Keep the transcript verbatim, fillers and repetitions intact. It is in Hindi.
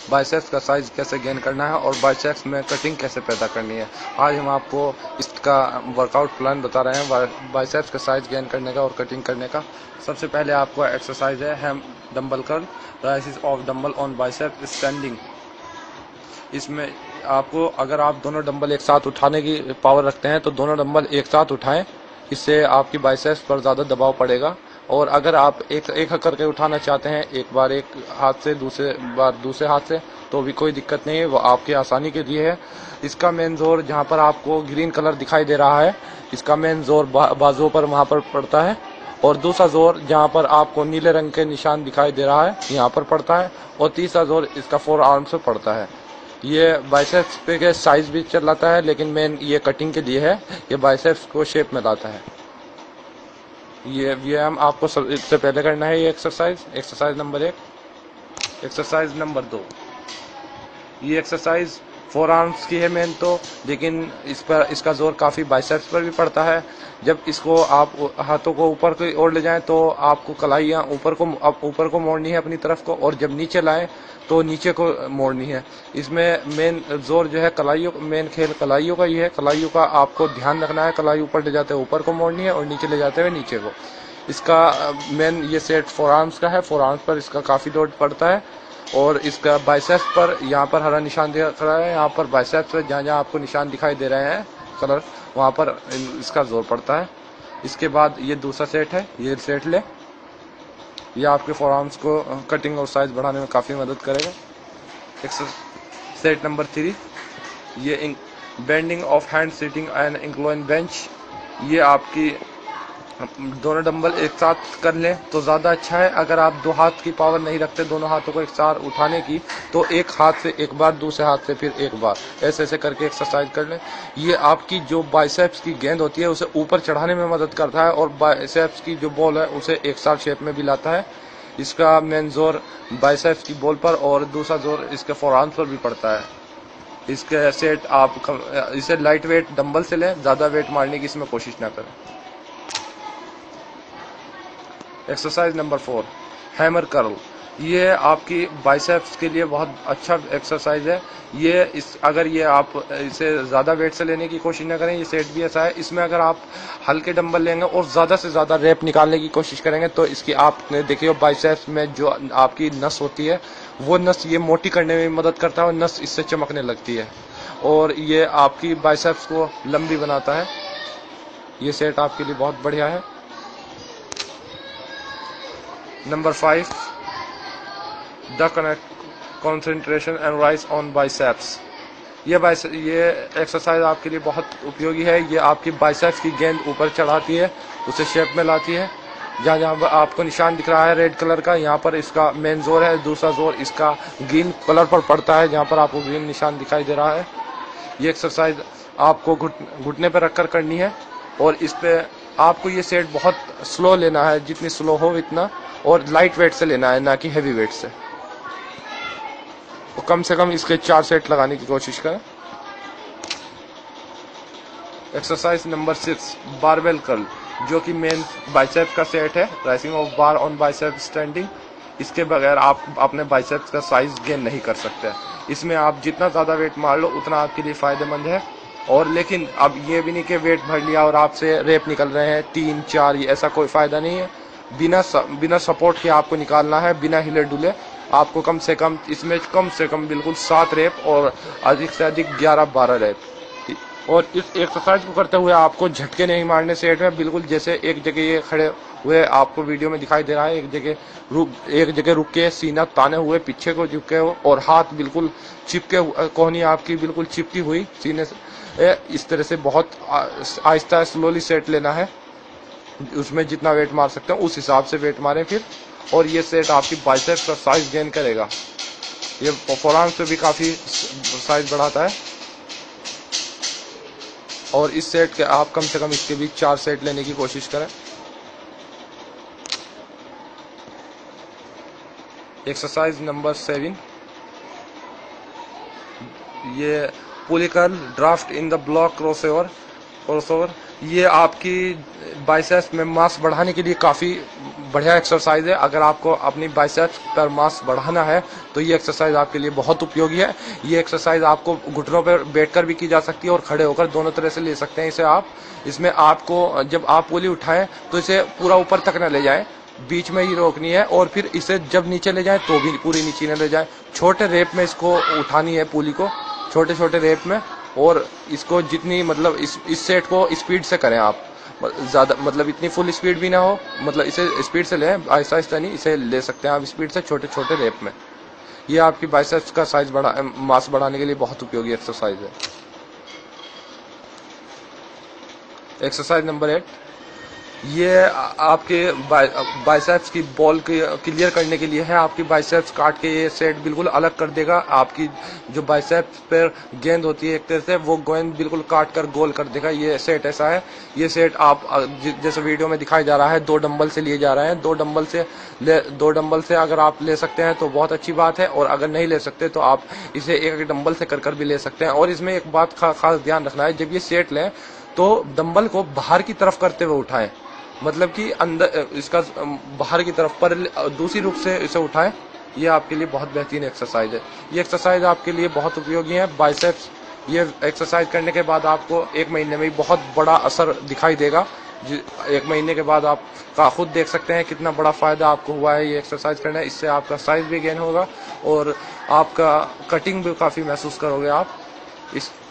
बाइसेप्स का साइज कैसे गेन करना है और बाइसेप्स में कटिंग कैसे पैदा करनी है। आज हम आपको इसका वर्कआउट प्लान बता रहे हैं बाइसेप्स का साइज गेन करने का और कटिंग करने का। सबसे पहले आपको एक्सरसाइज है हैम dumbbell curl, raises of dumbbell on bicep standing. इसमें आपको अगर आप दोनों डंबल एक साथ उठाने की पावर रखते हैं तो दोनों डंबल एक साथ उठाएं, इससे आपकी बाइसेप्स पर ज़्यादा दबाव पड़ेगा। और अगर आप एक एक करके उठाना चाहते हैं, एक बार एक हाथ से, दूसरे बार दूसरे हाथ से, तो भी कोई दिक्कत नहीं है, वो आपकी आसानी के लिए है। इसका मेन जोर जहाँ पर आपको ग्रीन कलर दिखाई दे रहा है, इसका मेन जोर बा, बाजुओं पर वहाँ पर पड़ता है। और दूसरा जोर जहाँ पर आपको नीले रंग के निशान दिखाई दे रहा है यहाँ पर पड़ता है। और तीसरा जोर इसका फोर आर्म से पड़ता है। ये बाइसेप्स पे के साइज भी चलाता है, लेकिन मेन ये कटिंग के लिए है, ये बाइसेप्स को शेप में लाता है। ये व्यायाम आपको सबसे पहले करना है। ये एक्सरसाइज एक्सरसाइज नंबर एक। एक्सरसाइज नंबर दो, ये एक्सरसाइज फोर आर्म्स की है मेन तो, लेकिन इस पर इसका जोर काफ़ी बाइसेप्स पर भी पड़ता है। जब इसको आप हाथों को ऊपर की ओर ले जाएं तो आपको कलाइयाँ ऊपर को ऊपर को मोड़नी है अपनी तरफ को, और जब नीचे लाएं तो नीचे को मोड़नी है। इसमें मेन जोर जो है कलाइयों, मेन खेल कलाइयों का ही है। कलाइयों का आपको ध्यान रखना है, कलाई ऊपर ले जाते हुए ऊपर को मोड़नी है और नीचे ले जाते हुए नीचे को। इसका मेन ये सेट फोर आर्म्स का है, फोर आर्म्स पर इसका काफ़ी लोड पड़ता है। और इसका बाइसेप्स पर यहाँ पर हरा निशान दिख रहा है, यहाँ पर बाइसेप्स पर जहाँ जहाँ आपको निशान दिखाई दे रहे हैं कलर, वहाँ पर इसका जोर पड़ता है। इसके बाद ये दूसरा सेट है, ये सेट ले, ये आपके फोर आर्म्स को कटिंग और साइज बढ़ाने में काफ़ी मदद करेगा। सेट नंबर थ्री, ये bending of hand sitting and incline bench. ये आपकी दोनों डंबल एक साथ कर लें तो ज़्यादा अच्छा है। अगर आप दो हाथ की पावर नहीं रखते दोनों हाथों को एक साथ उठाने की, तो एक हाथ से एक बार, दूसरे हाथ से फिर एक बार, ऐसे ऐसे करके एक्सरसाइज कर लें। ये आपकी जो बाइसेप्स की गेंद होती है उसे ऊपर चढ़ाने में मदद करता है और बाइसेप्स की जो बॉल है उसे एक साथ शेप में भी लाता है। इसका मेन जोर बाइसेप्स की बॉल पर और दूसरा जोर इसके फोरआर्म्स पर भी पड़ता है। इसके सेट आप इसे लाइट वेट डंबल से लें, ज़्यादा वेट मारने की इसमें कोशिश ना करें। Exercise number four, hammer curl. ये आपकी बाइसेप्स के लिए बहुत अच्छा एक्सरसाइज है। ये इस अगर ये आप इसे ज़्यादा वेट से लेने की कोशिश ना करें, ये सेट भी ऐसा है। इसमें अगर आप हल्के डंबल लेंगे और ज़्यादा से ज़्यादा रेप निकालने की कोशिश करेंगे तो इसकी आपने देखिए बाइसेप्स में जो आपकी नस होती है वो नस ये मोटी करने में मदद करता है और नस इससे चमकने लगती है और ये आपकी बाइसेप्स को लंबी बनाता है। ये सेट आपके लिए बहुत बढ़िया है। Number five, the concentration and raise on biceps. ये बाइस ये एक्सरसाइज आपके लिए बहुत उपयोगी है। ये आपकी बाइसेप्स की गेंद ऊपर चढ़ाती है, उसे शेप में लाती है। जहाँ जहाँ आपको निशान दिख रहा है रेड कलर का, यहाँ पर इसका मेन जोर है। दूसरा जोर इसका ग्रीन कलर पर पड़ता है, जहाँ पर आपको ग्रीन निशान दिखाई दे रहा है। ये एक्सरसाइज आपको घुट घुटने पर रखकर करनी है और इस पे आपको ये सेट बहुत स्लो लेना है, जितनी स्लो हो इतना, और लाइट वेट से लेना है, ना कि हैवी वेट से। तो कम से कम इसके चार सेट लगाने की कोशिश करें। Exercise number six, barbell curl, जो कि मेन बाइसेप का सेट है, rising of bar on bicep standing. इसके बगैर आप अपने बाइसेप्स का साइज गेन नहीं कर सकते। इसमें आप जितना ज़्यादा वेट मार लो उतना आपके लिए फ़ायदेमंद है। और लेकिन अब ये भी नहीं कि वेट भर लिया और आपसे रेप निकल रहे हैं तीन चार, ये ऐसा कोई फ़ायदा नहीं है। बिना बिना सपोर्ट के आपको निकालना है, बिना हिले डुले। आपको कम से कम इसमें कम से कम बिल्कुल सात रेप और अधिक से अधिक ग्यारह बारह रेप। और इस एक्सरसाइज को करते हुए आपको झटके नहीं मारने सेट में, बिल्कुल जैसे एक जगह ये खड़े हुए आपको वीडियो में दिखाई दे रहा है, एक जगह रुक एक जगह रुक के सीना ताने हुए पीछे को झुके हो और हाथ बिल्कुल चिपके, कोहनी आपकी बिल्कुल चिपकी हुई सीने से। इस तरह से बहुत आहिस्ता स्लोली सेट लेना है। उसमें जितना वेट मार सकते हैं उस हिसाब से वेट मारें फिर। और ये सेट आपकी बाइसेप्स का साइज गेन करेगा। ये फोरआर्म्स पे भी काफ़ी साइज बढ़ाता है। और इस सेट के आप कम से कम इसके भी चार सेट लेने की कोशिश करें। एक्सरसाइज नंबर सेवन, ये pulley curl draft in the block crossover. Crossover, ये आपकी बाइसेप्स में मास बढ़ाने के लिए काफ़ी बढ़िया एक्सरसाइज है। अगर आपको अपनी बाइसेप्स पर मास बढ़ाना है तो ये एक्सरसाइज आपके लिए बहुत उपयोगी है। ये एक्सरसाइज आपको घुटनों पर बैठकर भी की जा सकती है और खड़े होकर, दोनों तरह से ले सकते हैं इसे आप। इसमें आपको जब आप पुली उठाएं तो इसे पूरा ऊपर तक न ले जाएं, बीच में ही रोकनी है, और फिर इसे जब नीचे ले जाएं तो भी पूरी नीचे न ले जाएं। छोटे रेप में इसको उठानी है पुली को, छोटे छोटे रेप में, और इसको जितनी मतलब इस इस सेट को स्पीड से करें आप, ज़्यादा मतलब इतनी फुल स्पीड भी ना हो, मतलब इसे स्पीड से लें, आहिस्ता आहिस्ता नहीं, इसे ले सकते हैं आप स्पीड से छोटे छोटे रेप में। ये आपकी बाइसेप्स का साइज बढ़ा मास बढ़ाने के लिए बहुत उपयोगी एक्सरसाइज है। एक्सरसाइज नंबर एट, ये आपके बाइसेप्स की बॉल क्लियर करने के लिए है। आपकी बाइसेप्स काट के ये सेट बिल्कुल अलग कर देगा। आपकी जो बाइसेप्स पर गेंद होती है एक तरह से, वो गेंद बिल्कुल काट कर गोल कर देगा। ये सेट ऐसा है। ये सेट आप जैसे वीडियो में दिखाया जा रहा है, दो डंबल से लिए जा रहे हैं। दो डंबल से ले दो डंबल से अगर आप ले सकते हैं तो बहुत अच्छी बात है, और अगर नहीं ले सकते तो आप इसे एक एक डंबल से कर कर भी ले सकते हैं। और इसमें एक बात खा, खास ध्यान रखना है, जब ये सेट लें तो डंबल को बाहर की तरफ करते हुए उठाएं, मतलब कि अंदर इसका बाहर की तरफ पर दूसरी रूप से इसे उठाएं। ये आपके लिए बहुत बेहतरीन एक्सरसाइज है। ये एक्सरसाइज आपके लिए बहुत उपयोगी है। बाइसेप्स, ये एक्सरसाइज करने के बाद आपको एक महीने में बहुत बड़ा असर दिखाई देगा। एक महीने के बाद आप का खुद देख सकते हैं कितना बड़ा फायदा आपको हुआ है ये एक्सरसाइज करना है। इससे आपका साइज भी गेन होगा और आपका कटिंग भी काफ़ी महसूस करोगे आप। इस